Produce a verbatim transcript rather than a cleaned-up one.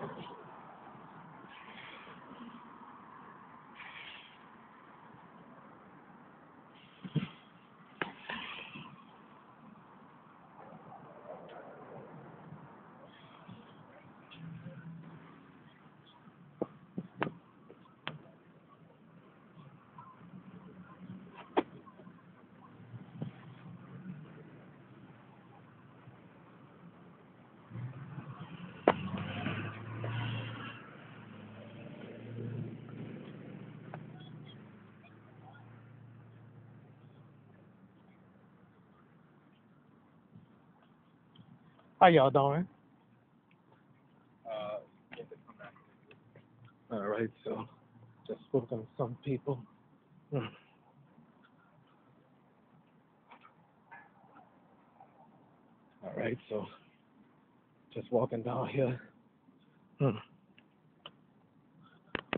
How y'all doing? Uh, if it's come back. All right, so just spoken to some people. Hmm. All right, so just walking down here. Hmm.